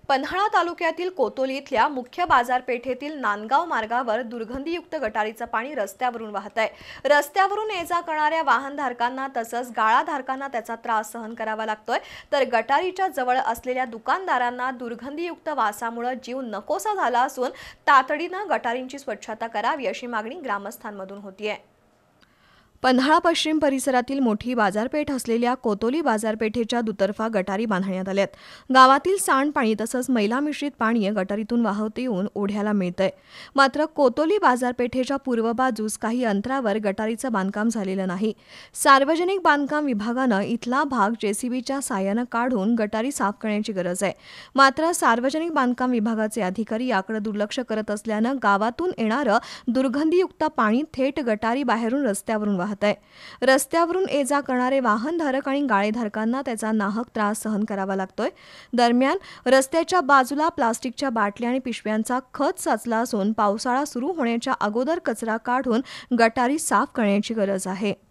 पन्हाळा तालुक्यातील कोतोली इथल्या मुख्य बाजारपेठेतील नांदगाव मार्गावर दुर्गंधीयुक्त गटारीचं पाणी रस्त्यावरून वाहत आहे। रस्त्यावरून ये-जा करणाऱ्या वाहनधारकांना तसंच गाळाधारकांना त्याचा त्रास सहन करावा लागतोय, तर गटारीच्या जवळ असलेल्या दुकानदारांना दुर्गंधीयुक्त वासामुळे जीव नकोसा झाला असून तातडीनं गटारींची स्वच्छता करावी अशी मागणी ग्रामस्थांमधून होतीये। पन्हाळा पश्चिम परिसरातील मोठी बाजारपेठ असलेल्या कोतोली बाजारपेठेच्या दुतर्फा गटारी बांधण्यात आल्यात। गावातील सांडपाणी तसंच मैला मिश्रित पाणी गटारीतून वाहत येऊन ओढ्याला मिळतंय। मात्र कोतोली बाजारपेठेच्या पूर्व बाजूस काही अंतरावर गटारीचं बांधकाम झालेलं नाही। सार्वजनिक बांधकाम विभागानं इथला भाग जेसीबीच्या साहाय्यानं काढून गटारी साफ करण्याची गरज आहे। मात्र सार्वजनिक बांधकाम विभागाचे अधिकारी याकडे दुर्लक्ष करत असल्यानं गावातून येणारं दुर्गंधीयुक्त पाणी थेट गटारी बाहेरून रस्त्यावरून रस्त्यावरून ये-जा करणारे वाहनधारक आणि गाळेधारकांना त्याचा नाहक त्रास सहन करावा लागतोय। दरम्यान रस्त्याच्या बाजूला प्लास्टिकच्या बाटल्या आणि पिशव्यांचा खच साचला असून पावसाळा सुरू होण्याच्या अगोदर कचरा काढून गटारी साफ करण्याची गरज आहे।